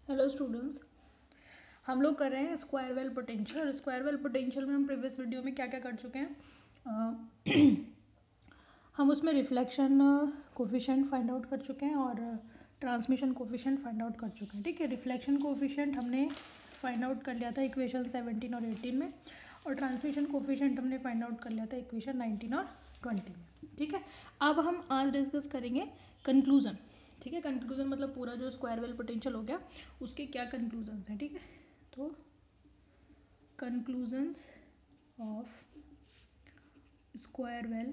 Hello students, हम लोग कर रहे हैं square well potential. Square well potential में हम प्रीवियस वीडियो में क्या क्या कर चुके हैं हम उसमें रिफ्लेक्शन कोफिशिएंट फाइंड आउट कर चुके हैं और ट्रांसमिशन कोफिशिएंट फाइंड आउट कर चुके हैं। ठीक है, रिफ्लेक्शन कोफिशिएंट हमने फाइंड आउट कर लिया था इक्वेशन 17 और 18 में, और ट्रांसमिशन कोफिशिएंट हमने फाइंड आउट कर लिया था इक्वेशन 19 और 20 में। ठीक है, अब हम आज डिस्कस करेंगे कंक्लूजन। ठीक है, कंक्लूजन मतलब पूरा जो स्क्वायर वेल पोटेंशियल हो गया उसके क्या कंक्लूजन्स हैं। ठीक है, तो conclusions of square well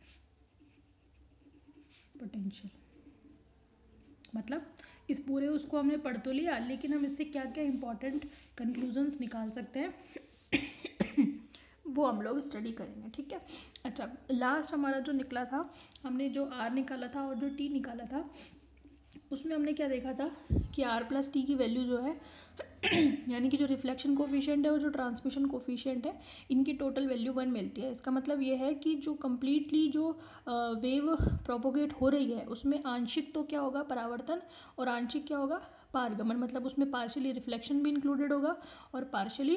potential मतलब इस पूरे उसको हमने पढ़ तो लिया, लेकिन हम इससे क्या क्या इंपॉर्टेंट कंक्लूजन्स निकाल सकते हैं वो हम लोग स्टडी करेंगे। ठीक है, अच्छा, लास्ट हमारा जो निकला था, हमने जो आर निकाला था और जो टी निकाला था, उसमें हमने क्या देखा था कि आर प्लस टी की वैल्यू जो है यानी कि जो रिफ्लेक्शन कोफिशिएंट है और जो ट्रांसमिशन कोफिशिएंट है, इनकी टोटल वैल्यू 1 मिलती है। इसका मतलब ये है कि जो कम्प्लीटली जो वेव प्रोपोगेट हो रही है उसमें आंशिक तो क्या होगा, परावर्तन, और आंशिक क्या होगा, पारगमन। मतलब उसमें पार्शियली रिफ्लेक्शन भी इंक्लूडेड होगा और पार्शियली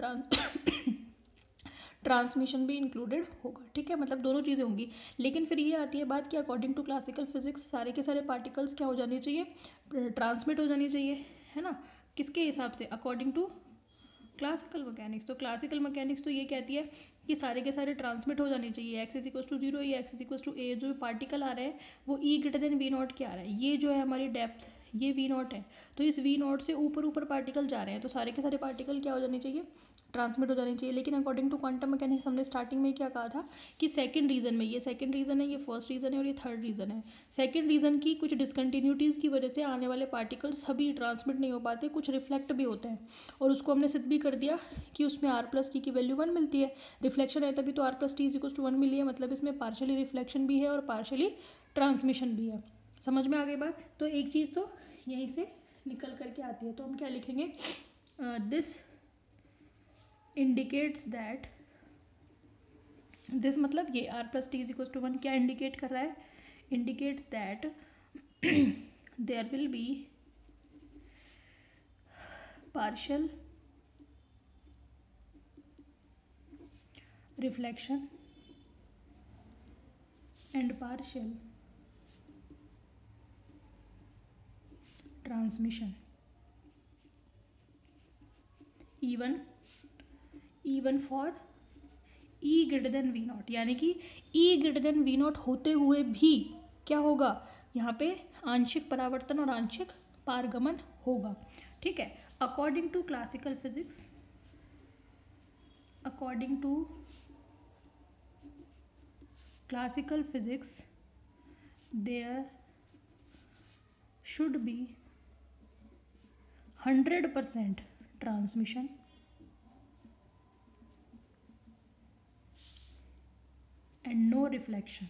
ट्रांसमिशन भी इंक्लूडेड होगा। ठीक है, मतलब दोनों चीज़ें होंगी। लेकिन फिर ये आती है बात कि अकॉर्डिंग टू क्लासिकल फिजिक्स सारे के सारे पार्टिकल्स क्या हो जाने चाहिए, ट्रांसमिट हो जानी चाहिए, है ना। किसके हिसाब से, अकॉर्डिंग टू क्लासिकल मैकेनिक्स। तो क्लासिकल मैकेनिक्स तो ये कहती है कि सारे के सारे ट्रांसमिट हो जाने चाहिए, एक्स इज इक्वल टू 0 या X is equal to A. जो पार्टिकल आ रहे हैं वो E greater than V naught क्या आ रहा है, ये जो है हमारी डेप्थ, ये वी नॉट है। तो इस वी नॉट से ऊपर ऊपर पार्टिकल जा रहे हैं, तो सारे के सारे पार्टिकल क्या हो जाने चाहिए, ट्रांसमिट हो जानी चाहिए। लेकिन अकॉर्डिंग टू क्वांटम मैकेनिक्स हमने स्टार्टिंग में क्या कहा था कि सेकंड रीज़न में, ये सेकंड रीज़न है, ये फर्स्ट रीज़न है और ये थर्ड रीज़न है। सेकंड रीज़न की कुछ डिसकंटिन्यूटीज़ की वजह से आने वाले पार्टिकल्स सभी ट्रांसमिट नहीं हो पाते, कुछ रिफ्लेक्ट भी होते हैं, और उसको हमने सिद्ध भी कर दिया कि उसमें आर प्लस टी की वैल्यू 1 मिलती है। रिफ्लेक्शन है तभी तो R plus T is equal to 1 मिली है, मतलब इसमें पार्शियली रिफ्लेक्शन भी है और पार्शियली ट्रांसमिशन भी है। समझ में आ गई बात। तो एक चीज़ तो यहीं से निकल करके आती है, तो हम क्या लिखेंगे, दिस इंडिकेट्स दैट, दिस मतलब ये R plus T is equal to 1 क्या इंडिकेट कर रहा है, indicates that there will be partial reflection and partial transmission even for E greater than V naught. यानी कि E greater than V naught होते हुए भी क्या होगा, यहाँ पे आंशिक परावर्तन और आंशिक पारगमन होगा। ठीक है, according to classical physics, according to classical physics there should be 100% transmission and no reflection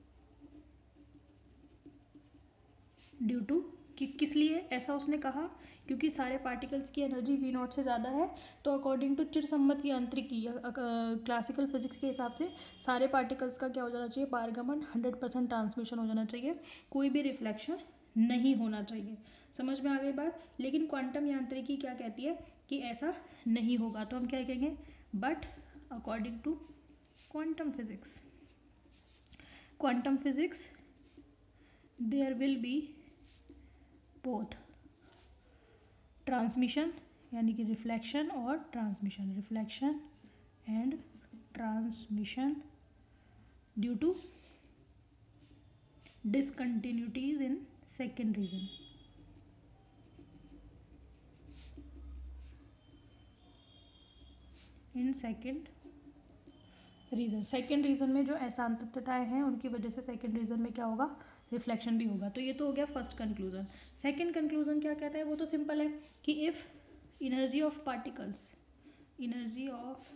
due to, कि किस लिए ऐसा उसने कहा, क्योंकि सारे पार्टिकल्स की एनर्जी वी नॉट से ज़्यादा है। तो अकॉर्डिंग टू चिरसम्मत यांत्रिकी या क्लासिकल फिजिक्स के हिसाब से सारे पार्टिकल्स का क्या हो जाना चाहिए, पारगमन, 100% ट्रांसमिशन हो जाना चाहिए, कोई भी रिफ्लेक्शन नहीं होना चाहिए। समझ में आ गई बात। लेकिन क्वांटम यांत्रिकी क्या कहती है कि ऐसा नहीं होगा, तो हम क्या कहेंगे, but according to quantum physics, quantum physics there will be both transmission यानी कि रिफ्लेक्शन और transmission, reflection and transmission due to discontinuities in second region. In second region, second region में जो असांतत्यताएं हैं उनकी वजह से सेकेंड रीजन में क्या होगा, रिफ्लेक्शन भी होगा। तो ये तो हो गया फर्स्ट कंक्लूजन। सेकेंड कंक्लूजन क्या कहता है, वो तो सिंपल है कि if energy of particles, energy of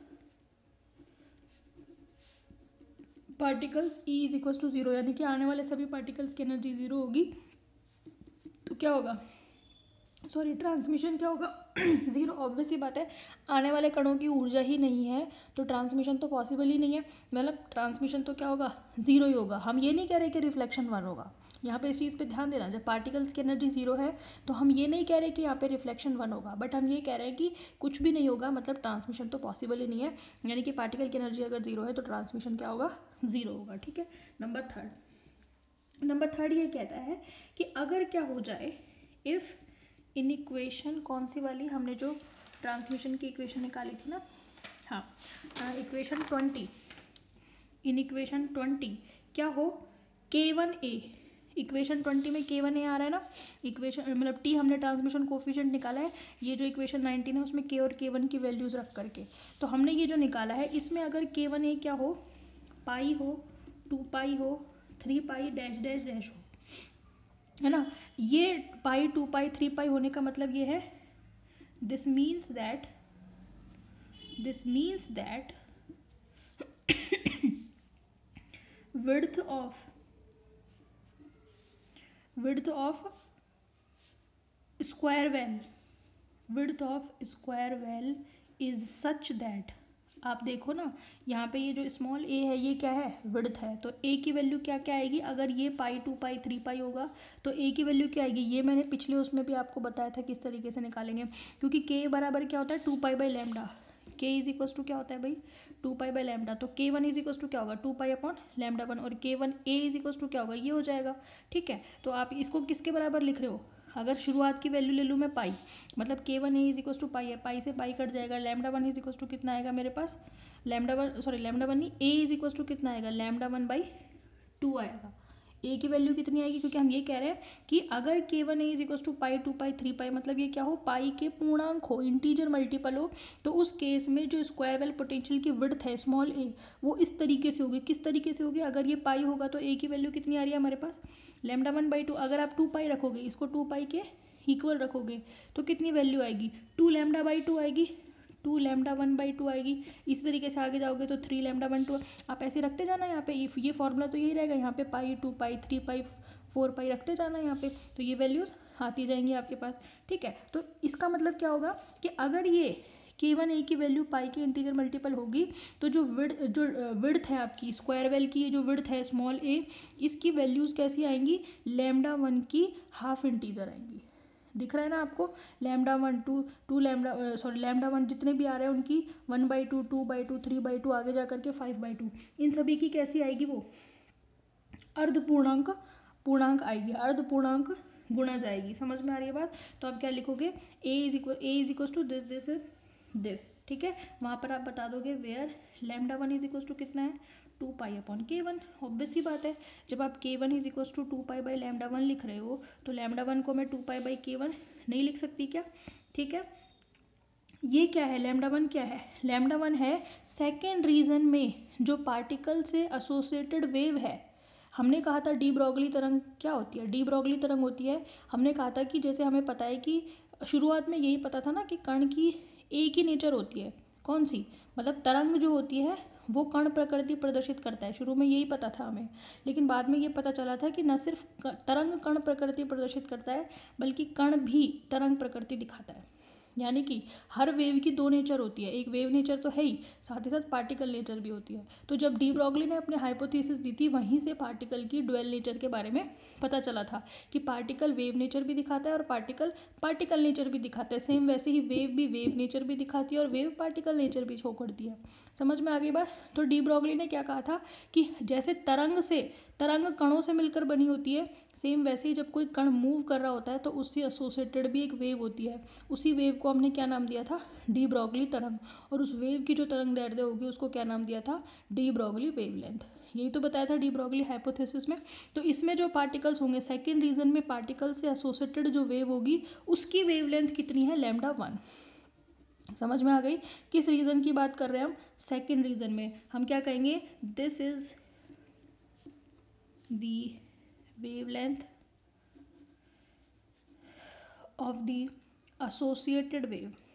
particles E is equal to 0, यानी कि आने वाले सभी पार्टिकल्स की एनर्जी 0 होगी, तो क्या होगा, सॉरी ट्रांसमिशन क्या होगा 0। ऑब्वियस ही बात है, आने वाले कणों की ऊर्जा ही नहीं है तो ट्रांसमिशन तो पॉसिबल ही नहीं है, मतलब ट्रांसमिशन तो क्या होगा, 0 ही होगा। हम ये नहीं कह रहे कि रिफ्लेक्शन 1 होगा, यहाँ पे इस चीज़ पे ध्यान देना, जब पार्टिकल्स की एनर्जी जीरो है तो हम ये नहीं कह रहे कि यहाँ पे रिफ्लेक्शन 1 होगा, बट हम ये कह रहे हैं कि कुछ भी नहीं होगा, मतलब ट्रांसमिशन तो पॉसिबल ही नहीं है, यानी कि पार्टिकल की एनर्जी अगर जीरो है तो ट्रांसमिशन क्या होगा, जीरो होगा। ठीक है, नंबर थर्ड ये कहता है कि अगर क्या हो जाए, इफ़ इन इक्वेशन, कौन सी वाली हमने जो ट्रांसमिशन की इक्वेशन निकाली थी ना, हाँ, इक्वेशन 20, इन इक्वेशन 20 क्या हो, K1A, इक्वेशन 20 में K1A आ रहा है ना, इक्वेशन मतलब T हमने ट्रांसमिशन कोफिशिएंट निकाला है, ये जो इक्वेशन 19 है उसमें K और K1 की वैल्यूज़ रख करके, तो हमने ये जो निकाला है इसमें अगर K1A क्या हो, पाई हो, 2 पाई हो, 3 पाई डैश डैश डैश हो, है ना, ये पाई 2 पाई 3 पाई होने का मतलब ये है, this means that width of square well is such that, आप देखो ना यहाँ पे ये जो स्मॉल a है ये क्या है, विड्थ है, तो a की वैल्यू क्या क्या आएगी, अगर ये पाई 2 पाई 3 पाई होगा तो a की वैल्यू क्या आएगी, ये मैंने पिछले उसमें भी आपको बताया था किस तरीके से निकालेंगे, क्योंकि k बराबर क्या होता है 2 pi by lambda, k is equals to क्या होता है भाई 2 पाई बाई लैम्डा, तो k1 इज इक्वल्स टू क्या होगा 2 पाई अपॉन लैम्डा 1, और k1a इज इक्वल्स टू क्या होगा, ये हो जाएगा। ठीक है, तो आप इसको किसके बराबर लिख रहे हो, अगर शुरुआत की वैल्यू ले लूँ मैं पाई, मतलब K1A इज इक्वल्स टू पाई है, पाई से पाई कट जाएगा, लैम्डा 1 इज इक्वल्स टू कितना आएगा मेरे पास, लैम्डा 1 नहीं, A इज इक्वल्स टू कितना आएगा, लैम्डा 1/2 आएगा। A की वैल्यू कितनी आएगी, क्योंकि हम ये कह रहे हैं कि अगर K1A is equals to pi 2 pi 3 pi, मतलब ये क्या हो, पाई के पूर्णांक हो, इंटीजर मल्टीपल हो, तो उस केस में जो स्क्वायर वेल पोटेंशियल की विड्थ है स्मॉल a, वो इस तरीके से होगी, किस तरीके से होगी, अगर ये पाई होगा तो A की वैल्यू कितनी आ रही है हमारे पास, लैम्डा 1/2, अगर आप 2 पाई रखोगे, इसको 2 पाई के इक्वल रखोगे तो कितनी वैल्यू आएगी, 2 लैम्डा बाई 2 आएगी, 2 लैम्डा 1/2 आएगी। इसी तरीके से आगे जाओगे तो 3 लैम्डा 1/2, आप ऐसे रखते जाना यहाँ पे, ये फॉर्मूला तो यही रहेगा, यहाँ पे पाई 2 पाई 3 पाई 4 पाई रखते जाना यहाँ पे, तो ये वैल्यूज़ आती जाएंगी आपके पास। ठीक है, तो इसका मतलब क्या होगा कि अगर ये K1A की वैल्यू पाई के इंटीजर मल्टीपल होगी तो जो विड्थ है आपकी स्क्वायर वेल की, ये जो विड्थ है स्मॉल a, इसकी वैल्यूज़ कैसी आएंगी, लैम्डा 1 की हाफ इंटीजर आएंगी। दिख रहा है ना आपको, लैम्डा 1 टू लैम्डा 1 जितने भी आ रहे हैं उनकी 1/2 2/2 3/2 आगे जा करके 5/2, इन सभी की कैसी आएगी, वो पूर्णांक आएगी, अर्ध पूर्णांक गुणा जाएगी। समझ में आ रही है बात, तो आप क्या लिखोगे, a is equal to this. ठीक है, वहाँ पर आप बता दोगे where lambda 1 is equal to कितना है 2 पाई अपॉन K1, ऑब्वियस सी बात है, जब आप K1 is equal to 2 pi by lambda 1 लिख रहे हो तो लैम्डा 1 को मैं 2 पाई बाई K1 नहीं लिख सकती क्या। ठीक है, ये क्या है, लैम्डा 1 क्या है, लैम्डा 1 है सेकेंड रीजन में जो पार्टिकल से एसोसिएटेड वेव है। हमने कहा था डी ब्रॉगली तरंग क्या होती है, डी ब्रॉगली तरंग होती है, हमने कहा था कि जैसे हमें पता है कि शुरुआत में यही पता था ना कि कण की एक ही नेचर होती है, कौन सी, मतलब तरंग जो होती है वो कण प्रकृति प्रदर्शित करता है, शुरू में यही पता था हमें, लेकिन बाद में ये पता चला था कि न सिर्फ तरंग कण प्रकृति प्रदर्शित करता है बल्कि कण भी तरंग प्रकृति दिखाता है, यानी कि हर वेव की दो नेचर होती है, एक वेव नेचर तो है ही, साथ ही साथ पार्टिकल नेचर भी होती है। तो जब डी ब्रॉगली ने अपने हाइपोथेसिस दी थी वहीं से पार्टिकल की ड्यूअल नेचर के बारे में पता चला था कि पार्टिकल वेव नेचर भी दिखाता है और पार्टिकल नेचर भी दिखाता है, सेम वैसे ही वेव भी वेव नेचर भी दिखाती है और वेव पार्टिकल नेचर भी शो करती है। समझ में आ गई बात, तो डी ब्रॉगली ने क्या कहा था कि जैसे तरंग कणों से मिलकर बनी होती है, सेम वैसे ही जब कोई कण मूव कर रहा होता है तो उससे एसोसिएटेड भी एक वेव होती है, उसी वेव को हमने क्या नाम दिया था, डी ब्रॉगली तरंग, और उस वेव की जो तरंग दैर्ध्य होगी उसको क्या नाम दिया था, डी ब्रॉगली वेवलेंथ। यही तो बताया था डी ब्रॉगली हाइपोथेसिस में। तो इसमें जो पार्टिकल्स होंगे सेकेंड रीजन में पार्टिकल से एसोसिएटेड जो वेव होगी उसकी वेवलेंथ कितनी है, लैम्डा 1। समझ में आ गई, किस रीजन की बात कर रहे हैं हम, सेकेंड रीजन में हम क्या कहेंगे, this is the wavelength of the associated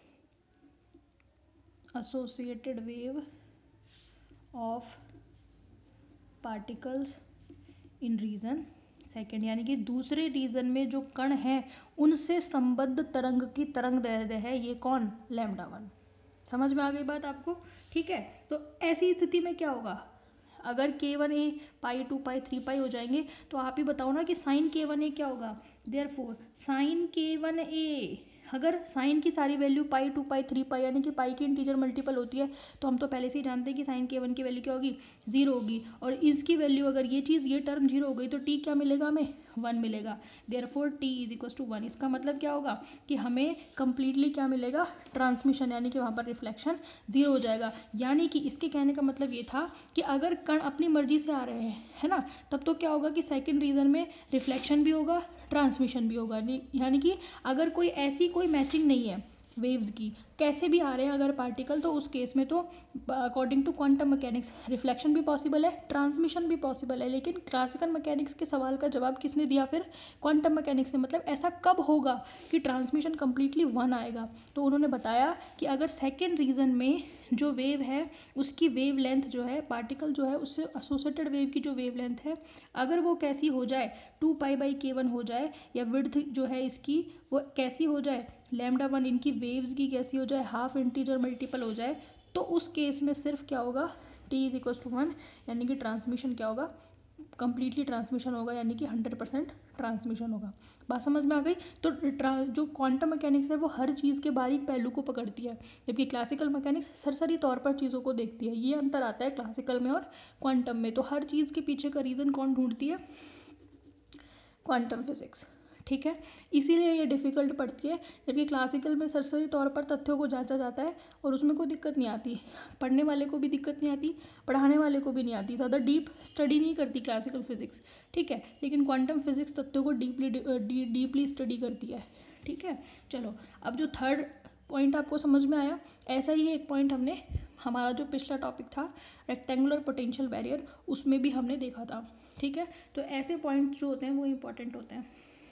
wave of particles in region second, यानी कि दूसरे रीजन में जो कण हैं उनसे संबद्ध तरंग की तरंग दैर्ध्य है ये कौन, लैम्डा 1। समझ में आ गई बात आपको, ठीक है। तो ऐसी स्थिति में क्या होगा, अगर k1a पाई 2 पाई 3 पाई हो जाएंगे तो आप ही बताओ ना कि साइन k1a क्या होगा। देयरफॉर साइन k1a, अगर साइन की सारी वैल्यू पाई 2 पाई 3 पाई यानी कि पाई की इंटीजर मल्टीपल होती है तो हम तो पहले से ही जानते हैं कि साइन k1 की वैल्यू क्या होगी, 0 होगी। और इसकी वैल्यू अगर ये टर्म 0 हो गई तो t क्या मिलेगा, हमें 1 मिलेगा। Therefore t is equal to 1। इसका मतलब क्या होगा कि हमें कंप्लीटली क्या मिलेगा, ट्रांसमिशन, यानी कि वहाँ पर रिफ्लेक्शन 0 हो जाएगा। यानी कि इसके कहने का मतलब ये था कि अगर कण अपनी मर्जी से आ रहे हैं, है ना, तब तो क्या होगा कि सेकंड रीजन में रिफ्लेक्शन भी होगा, ट्रांसमिशन भी होगा। यानी कि अगर कोई मैचिंग नहीं है वेव्स की, कैसे भी आ रहे हैं अगर पार्टिकल, तो उस केस में तो according to quantum mechanics reflection भी पॉसिबल है, ट्रांसमिशन भी पॉसिबल है। लेकिन क्लासिकल मैकेनिक्स के सवाल का जवाब किसने दिया, फिर क्वांटम मैकेनिक्स ने। मतलब ऐसा कब होगा कि ट्रांसमिशन कम्प्लीटली 1 आएगा, तो उन्होंने बताया कि अगर सेकेंड रीजन में जो वेव है उसकी वेव लेंथ जो है, पार्टिकल जो है उससे एसोसिएटेड वेव की जो वेव लेंथ है, अगर वो कैसी हो जाए 2 पाई बाई k1 हो जाए, या विड्थ जो है इसकी वो कैसी हो जाए, λ1 इनकी वेव्स की कैसी हो जाए, हाफ इंटीजर मल्टीपल हो जाए, तो उस केस में सिर्फ क्या होगा, t इज इक्वल टू 1, यानी कि ट्रांसमिशन क्या होगा, कंप्लीटली ट्रांसमिशन होगा, यानी कि 100% ट्रांसमिशन होगा। बात समझ में आ गई। तो जो क्वांटम मैकेनिक्स है वो हर चीज़ के बारीक पहलू को पकड़ती है, जबकि क्लासिकल मैकेनिक्स सरसरी तौर पर चीज़ों को देखती है। ये अंतर आता है क्लासिकल में और क्वांटम में। तो हर चीज़ के पीछे का रीज़न कौन ढूंढती है, क्वांटम फिजिक्स। ठीक है, इसीलिए ये डिफ़िकल्ट पड़ती है, जबकि क्लासिकल में सरसरी तौर पर तथ्यों को जांचा जाता है और उसमें कोई दिक्कत नहीं आती, पढ़ने वाले को भी दिक्कत नहीं आती, पढ़ाने वाले को भी नहीं आती, ज़्यादा डीप स्टडी नहीं करती क्लासिकल फिजिक्स। ठीक है, लेकिन क्वांटम फिजिक्स तथ्यों को डीपली स्टडी करती है। ठीक है, चलो अब जो थर्ड पॉइंट आपको समझ में आया, ऐसा ही एक पॉइंट हमने हमारा जो पिछला टॉपिक था रेक्टेंगुलर पोटेंशियल बैरियर, उसमें भी हमने देखा था। ठीक है, तो ऐसे पॉइंट्स जो होते हैं वो इंपॉर्टेंट होते हैं।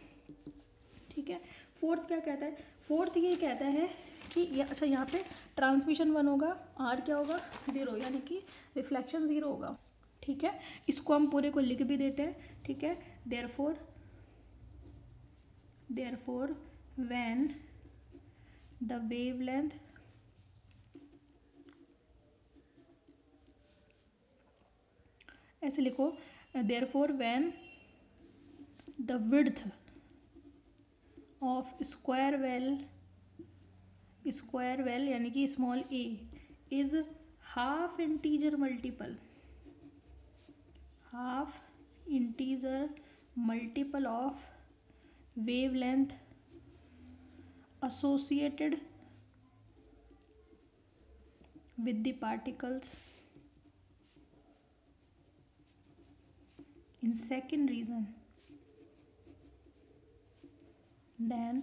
ठीक है, फोर्थ क्या कहता है, फोर्थ ये कहता है कि अच्छा यहाँ पे ट्रांसमिशन 1 होगा, आर क्या होगा 0, यानी कि रिफ्लेक्शन 0 होगा। ठीक है, इसको हम पूरे को लिख भी देते हैं। ठीक है, देयरफॉर व्हेन द वेवलेंथ ऐसे लिखो, therefore when the width of square well यानी कि small a is half integer multiple of wavelength associated with the particles in second region, then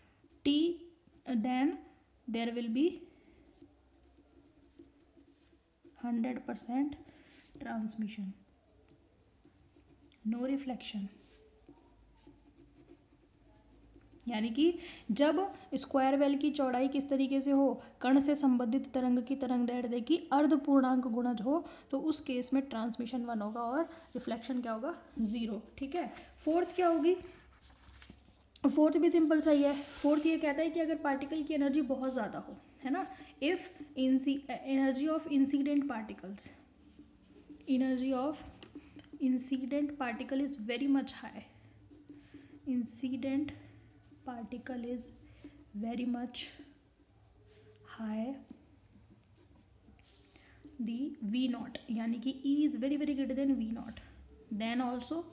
there will be 100% transmission, no reflection। यानी कि जब square well की चौड़ाई किस तरीके से हो, कण से संबंधित तरंग की तरंगदैर्ध्य की अर्धपूर्णांक गुणज हो, तो उस केस में ट्रांसमिशन 1 होगा और रिफ्लेक्शन क्या होगा 0। ठीक है, फोर्थ क्या होगी, फोर्थ भी सिंपल सा ही है। फोर्थ ये कहता है कि अगर पार्टिकल की एनर्जी बहुत ज़्यादा हो, है ना, if energy of incident particle is very much high, incident particle is very much high, the v naught यानी कि E is very greater than v naught, then also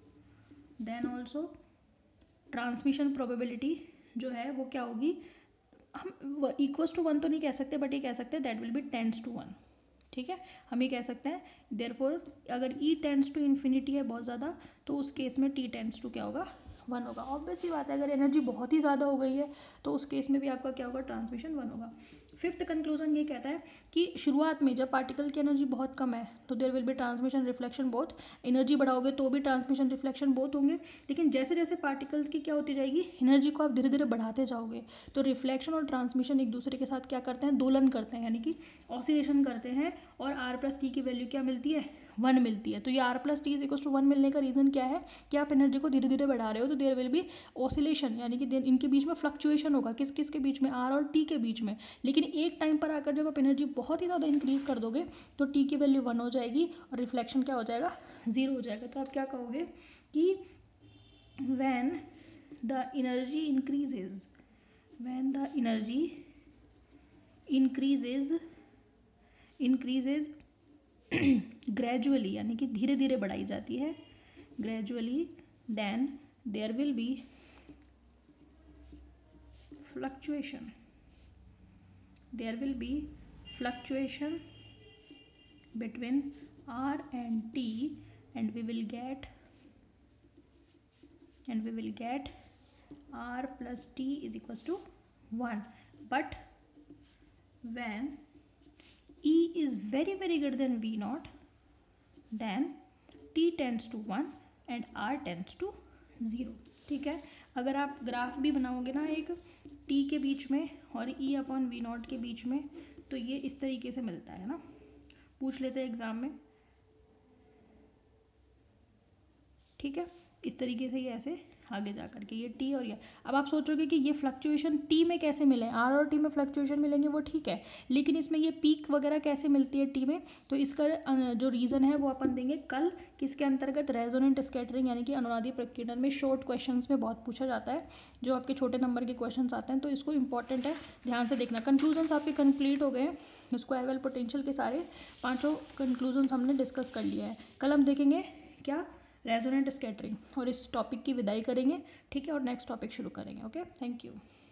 transmission probability जो है वो क्या होगी, हम इक्वल्स टू 1 तो नहीं कह सकते, बट ये कह सकते हैं that will be tends to 1। ठीक है, हम ये कह सकते हैं देयरफॉर अगर E टेंड्स टू इन्फिनिटी है बहुत ज़्यादा, तो उस केस में T टेंड्स टू क्या होगा 1 होगा। ऑब्वियस ही बात है, अगर एनर्जी बहुत ही ज़्यादा हो गई है तो उस केस में भी आपका क्या होगा, ट्रांसमिशन 1 होगा। फिफ्थ कंक्लूजन ये कहता है कि शुरुआत में जब पार्टिकल की एनर्जी बहुत कम है तो there will be transmission reflection both, energy बढ़ाओगे तो भी ट्रांसमिशन रिफ्लेक्शन बोथ होंगे। लेकिन जैसे जैसे पार्टिकल्स की क्या होती जाएगी, एनर्जी को आप धीरे धीरे बढ़ाते जाओगे, तो रिफ्लेक्शन और ट्रांसमिशन एक दूसरे के साथ क्या करते हैं, दोलन करते हैं, यानी कि ऑसिलेशन करते हैं, और R+T की वैल्यू क्या मिलती है 1 मिलती है। तो ये r plus T is equal to 1 मिलने का रीज़न क्या है कि आप एनर्जी को धीरे धीरे बढ़ा रहे हो, तो देयर विल बी ऑसिलेशन, यानी कि इनके बीच में फ्लक्चुएशन होगा। किस किस के बीच में? r और t के बीच में। लेकिन एक टाइम पर आकर जब आप एनर्जी बहुत ही ज़्यादा इंक्रीज़ कर दोगे तो t की वैल्यू 1 हो जाएगी और रिफ्लेक्शन क्या हो जाएगा? 0 हो जाएगा। तो आप क्या कहोगे कि when the energy increases gradually, यानी कि धीरे धीरे बढ़ाई जाती है, gradually, then there will be fluctuation between r and t, and we will get r plus t is equals to 1. But when E is very very greater than V naught, then t tends to 1 and r tends to 0. ठीक है, अगर आप graph भी बनाओगे ना एक t के बीच में और E अपॉन V नॉट के बीच में, तो ये इस तरीके से मिलता है ना, पूछ लेते हैं एग्जाम में। ठीक है, इस तरीके से ये ऐसे आगे जा करके ये टी और ये। अब आप सोचोगे कि ये फ्लक्चुएशन टी में कैसे मिले, आर और टी में फ्लक्चुएशन मिलेंगे वो ठीक है, लेकिन इसमें ये पीक वगैरह कैसे मिलती है टी में? तो इसका जो रीज़न है वो अपन देंगे कल, किसके अंतर्गत? रेजोनेंट स्कैटरिंग, यानी कि अनुनादी प्रकीर्णन में शॉर्ट क्वेश्चंस में बहुत पूछा जाता है, जो आपके छोटे नंबर के क्वेश्चन आते हैं, तो इसको इंपॉर्टेंट है, ध्यान से देखना। कंक्लूजन्स आपके कंप्लीट हो गए हैं, स्क्वायर वेल पोटेंशियल के सारे 5 कंक्लूजन्स हमने डिस्कस कर लिया है। कल हम देखेंगे क्या? रेजोनेंट स्कैटरिंग, और इस टॉपिक की विदाई करेंगे। ठीक है, और नेक्स्ट टॉपिक शुरू करेंगे। Okay, thank you.